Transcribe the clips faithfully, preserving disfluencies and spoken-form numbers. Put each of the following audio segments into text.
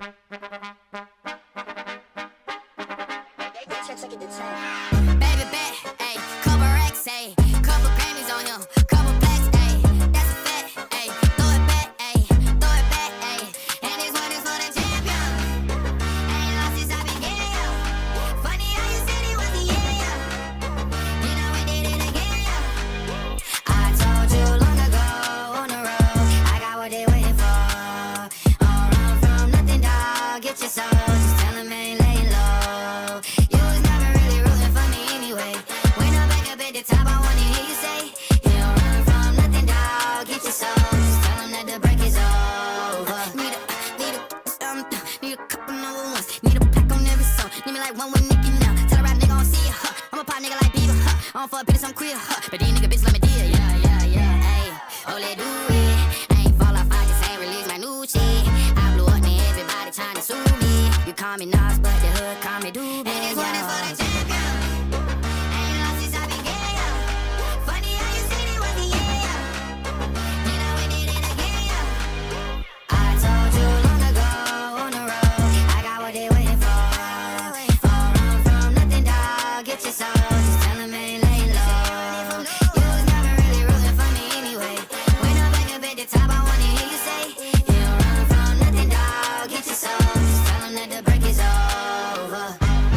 Baby bet, ayy, couple racks, ayy, couple Grammys on him, couple plaques, ayy, that's a fact, ayy, throw it back, ayy, throw it back, ayy, and this one is for the champion. Ain't lost since I began, yo. Funny how you said it was the year, yo. You know we did it again, yo. I told you long ago on the road, I got what they waiting for. Don't run from nothing, dog. Get your soul, just tell them ain't laying low. You was never really rooting for me anyway. When I'm back up at the top, I wanna hear you say, you don't run from nothing, dog. Get your soul, just tell them that the break is over. Need a, need a, um, need a couple number ones. Need a pack on every song. Need me like one with Nicky now. Tell a rap nigga I don't see ya, huh. I'm a pop nigga like Bieber, huh. I don't fuck bitches, I'm queer, huh. But these nigga bitch let me deal, yeah, yeah, yeah, ayy. Oh, let do it. I ain't fall off, I just ain't release my new shit. I blew up and everybody trying to sue me. You call me Nas, but the hood call me Doobie. And this one is for the champion. Ain't lost since I began, yo. Funny how you said it was the year, yo. You know we did it again, yo. I told you long ago on the road, I got what they waiting for. Don't run from nothing, dog. Get your soul, just tell them ain't laying low. You was never really rooting for me anyway. When I'm back up at the top, I wanna hear you say, you don't run from nothing, dog. Get your soul, just tell them that the break is over.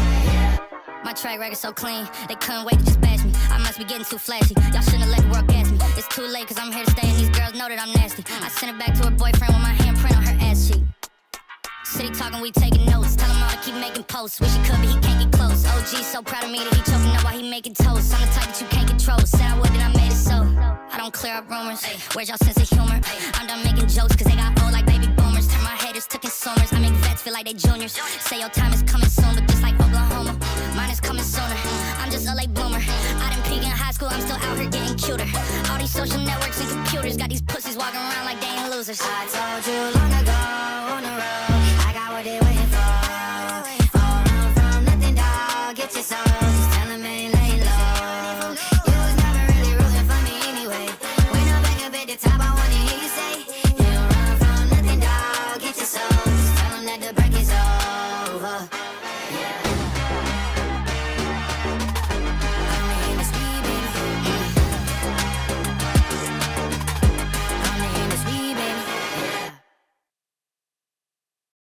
My track record so clean, they couldn't wait to just bash me. I must be getting too flashy. Y'all shouldn't have let the world gas me. It's too late cause I'm here to stay and these girls know that I'm nasty. I sent it back to her boyfriend with my handprint on her ass cheek. City talking, we taking notes. Tell him all to keep making posts. Wish he could, but he can't get close. O G so proud of me that he choking up while he making toast. I'm the type that you can't control. Said I would, then I made it so. I don't clear up rumors. Where's y'all sense of humor? I'm done making jokes cause they got old like baby boomers. Turn my haters to consumers. I make vets feel like they juniors. Say your time is coming soon, but just like Oklahoma, mine is coming sooner. I'm just a late bloomer. I didn't peak in high school, I'm still out here getting cuter. All these social networks and computers got these pussies walking around like they ain't losers. I told you long ago